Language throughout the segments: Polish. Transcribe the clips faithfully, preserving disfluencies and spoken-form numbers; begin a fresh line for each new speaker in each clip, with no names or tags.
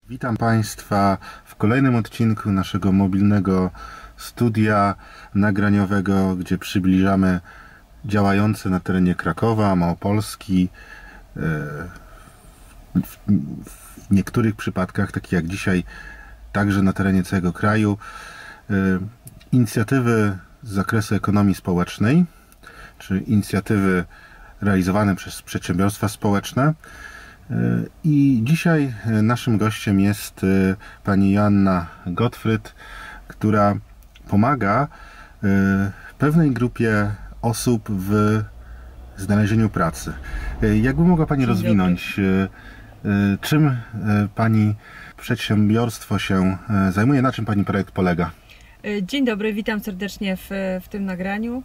Witam Państwa w kolejnym odcinku naszego mobilnego studia nagraniowego, gdzie przybliżamy działające na terenie Krakowa, Małopolski, w niektórych przypadkach, takich jak dzisiaj, także na terenie całego kraju, inicjatywy z zakresu ekonomii społecznej, czy inicjatywy realizowane przez przedsiębiorstwa społeczne. I dzisiaj naszym gościem jest pani Joanna Gottfried, która pomaga pewnej grupie osób w znalezieniu pracy. Jakby mogła Pani
Dzień
rozwinąć, dobry. Czym Pani przedsiębiorstwo się zajmuje, na czym Pani projekt polega?
Dzień dobry, witam serdecznie w, w tym nagraniu.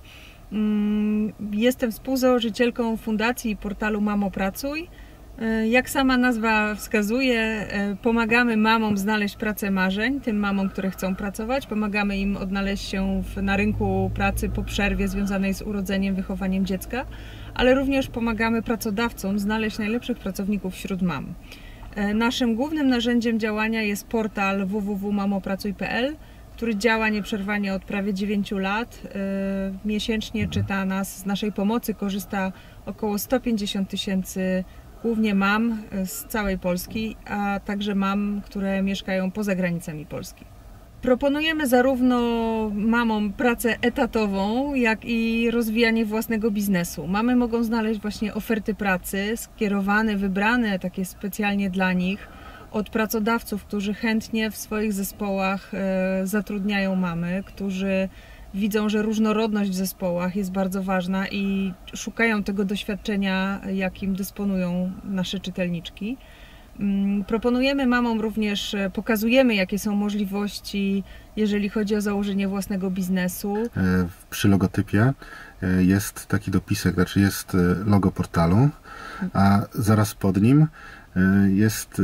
Jestem współzałożycielką fundacji i portalu Mamo Pracuj. Jak sama nazwa wskazuje, pomagamy mamom znaleźć pracę marzeń, tym mamom, które chcą pracować. Pomagamy im odnaleźć się w, na rynku pracy po przerwie związanej z urodzeniem, wychowaniem dziecka, ale również pomagamy pracodawcom znaleźć najlepszych pracowników wśród mam. Naszym głównym narzędziem działania jest portal w w w kropka mamopracuj kropka p l, który działa nieprzerwanie od prawie dziewięciu lat. Miesięcznie czyta nas, z naszej pomocy korzysta około sto pięćdziesiąt tysięcy głównie mam z całej Polski, a także mam, które mieszkają poza granicami Polski. Proponujemy zarówno mamom pracę etatową, jak i rozwijanie własnego biznesu. Mamy mogą znaleźć właśnie oferty pracy skierowane, wybrane takie specjalnie dla nich od pracodawców, którzy chętnie w swoich zespołach zatrudniają mamy, którzy widzą, że różnorodność w zespołach jest bardzo ważna i szukają tego doświadczenia, jakim dysponują nasze czytelniczki. Proponujemy mamom również, pokazujemy, jakie są możliwości, jeżeli chodzi o założenie własnego biznesu.
Przy logotypie jest taki dopisek, znaczy jest logo portalu, a zaraz pod nim jest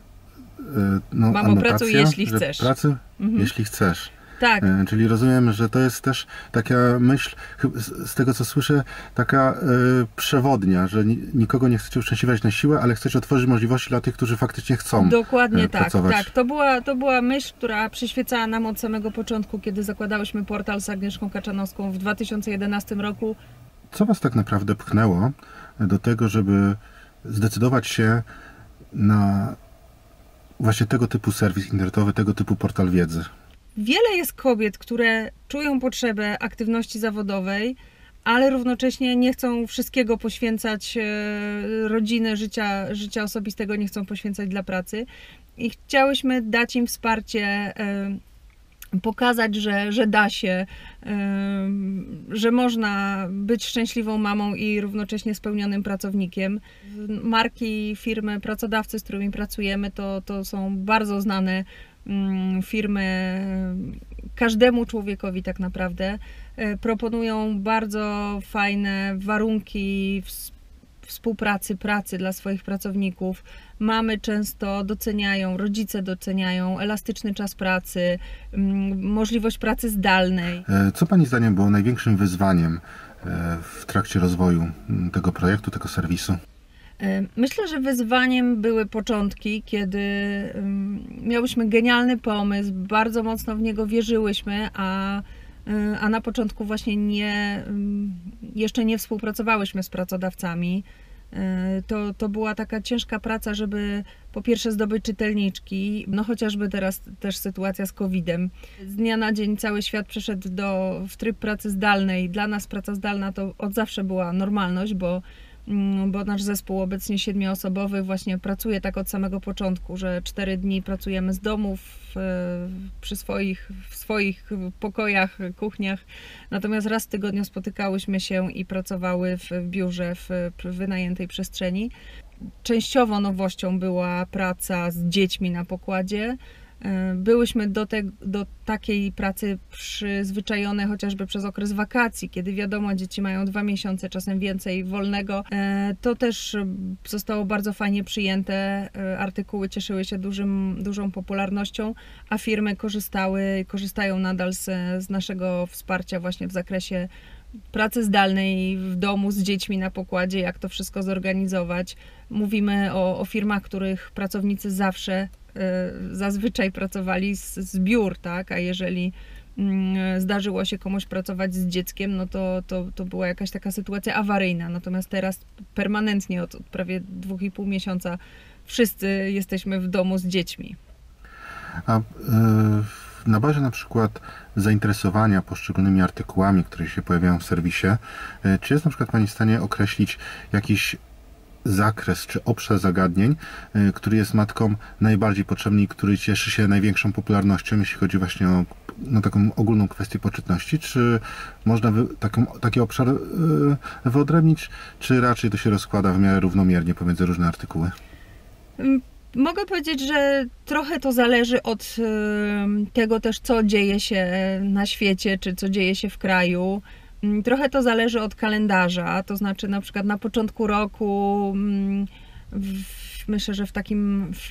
no,
Mamo, pracuj, jeśli
że
chcesz.
Pracy,
mhm.
jeśli chcesz.
Tak.
Czyli rozumiem, że to jest też taka myśl, z tego co słyszę, taka y, przewodnia, że nikogo nie chcecie uszczęśliwiać na siłę, ale chcecie otworzyć możliwości dla tych, którzy faktycznie chcą
Dokładnie
y,
tak,
pracować.
tak. To była, to była myśl, która przyświecała nam od samego początku, kiedy zakładałyśmy portal z Agnieszką Kaczanowską w dwa tysiące jedenastym roku.
Co Was tak naprawdę pchnęło do tego, żeby zdecydować się na właśnie tego typu serwis internetowy, tego typu portal wiedzy?
Wiele jest kobiet, które czują potrzebę aktywności zawodowej, ale równocześnie nie chcą wszystkiego poświęcać rodziny, życia, życia osobistego nie chcą poświęcać dla pracy. I chciałyśmy dać im wsparcie, pokazać, że, że da się, że można być szczęśliwą mamą i równocześnie spełnionym pracownikiem. Marki, firmy, pracodawcy, z którymi pracujemy, to, to są bardzo znane firmy, każdemu człowiekowi tak naprawdę proponują bardzo fajne warunki współpracy, pracy dla swoich pracowników. Mamy często doceniają, rodzice doceniają elastyczny czas pracy, możliwość pracy zdalnej.
Co Pani zdaniem było największym wyzwaniem w trakcie rozwoju tego projektu, tego serwisu?
Myślę, że wyzwaniem były początki, kiedy miałyśmy genialny pomysł, bardzo mocno w niego wierzyłyśmy, a, a na początku właśnie nie, jeszcze nie współpracowałyśmy z pracodawcami. To, to była taka ciężka praca, żeby po pierwsze zdobyć czytelniczki, no chociażby teraz też sytuacja z kowidem. Z dnia na dzień cały świat przeszedł do, w tryb pracy zdalnej. Dla nas praca zdalna to od zawsze była normalność, bo bo nasz zespół obecnie siedmioosobowy właśnie pracuje tak od samego początku, że cztery dni pracujemy z domów, przy swoich, w swoich pokojach, kuchniach, natomiast raz w tygodniu spotykałyśmy się i pracowały w biurze, w wynajętej przestrzeni. Częściowo nowością była praca z dziećmi na pokładzie. Byłyśmy do, te, do takiej pracy przyzwyczajone chociażby przez okres wakacji, kiedy wiadomo, dzieci mają dwa miesiące, czasem więcej wolnego. To też zostało bardzo fajnie przyjęte. Artykuły cieszyły się dużym, dużą popularnością, a firmy korzystały, korzystają nadal z, z naszego wsparcia właśnie w zakresie pracy zdalnej w domu z dziećmi na pokładzie, jak to wszystko zorganizować. Mówimy o, o firmach, których pracownicy zawsze zazwyczaj pracowali z, z biur, tak? A jeżeli zdarzyło się komuś pracować z dzieckiem, no to, to, to była jakaś taka sytuacja awaryjna. Natomiast teraz permanentnie od, od prawie dwóch i pół miesiąca wszyscy jesteśmy w domu z dziećmi.
A y, na bazie na przykład zainteresowania poszczególnymi artykułami, które się pojawiają w serwisie, y, czy jest na przykład Pani w stanie określić jakiś zakres czy obszar zagadnień, y, który jest matkom najbardziej potrzebny i który cieszy się największą popularnością, jeśli chodzi właśnie o no, taką ogólną kwestię poczytności? Czy można wy, taką, taki obszar y, wyodrębnić, czy raczej to się rozkłada w miarę równomiernie pomiędzy różne artykuły?
Mogę powiedzieć, że trochę to zależy od tego też, co dzieje się na świecie, czy co dzieje się w kraju. Trochę to zależy od kalendarza, to znaczy na przykład na początku roku, w, myślę, że w takim w,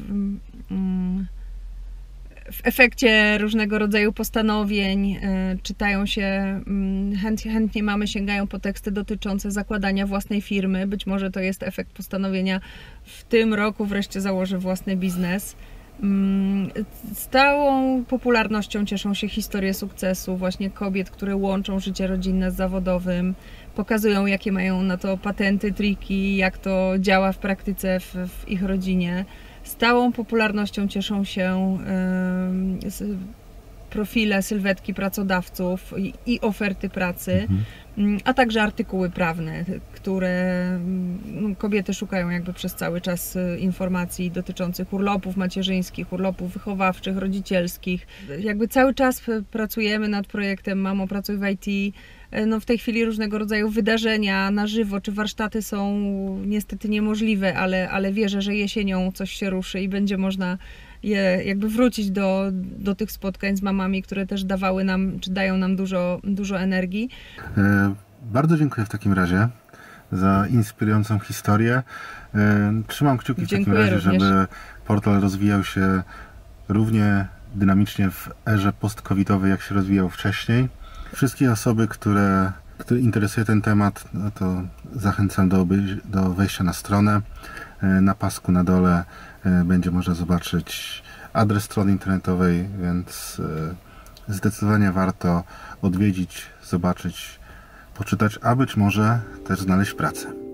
w efekcie różnego rodzaju postanowień czytają się, chęt, chętnie mamy sięgają po teksty dotyczące zakładania własnej firmy. Być może to jest efekt postanowienia w tym roku wreszcie założę własny biznes. Stałą popularnością cieszą się historie sukcesu właśnie kobiet, które łączą życie rodzinne z zawodowym, pokazują jakie mają na to patenty, triki, jak to działa w praktyce w, w ich rodzinie. Stałą popularnością cieszą się yy, profile, sylwetki pracodawców i, i oferty pracy, mhm. a także artykuły prawne, które no, kobiety szukają jakby przez cały czas informacji dotyczących urlopów macierzyńskich, urlopów wychowawczych, rodzicielskich. Jakby cały czas pracujemy nad projektem Mamo, pracuj w I T. No w tej chwili różnego rodzaju wydarzenia na żywo czy warsztaty są niestety niemożliwe, ale, ale wierzę, że jesienią coś się ruszy i będzie można je jakby wrócić do, do tych spotkań z mamami, które też dawały nam, czy dają nam dużo, dużo energii.
E, bardzo dziękuję w takim razie za inspirującą historię. E, trzymam kciuki w
dziękuję
takim razie,
również.
żeby portal rozwijał się równie dynamicznie w erze post-covidowej, jak się rozwijał wcześniej. Wszystkie osoby, które, które interesuje ten temat, no to zachęcam do, do wejścia na stronę. Na pasku na dole będzie można zobaczyć adres strony internetowej, więc zdecydowanie warto odwiedzić, zobaczyć, poczytać, a być może też znaleźć pracę.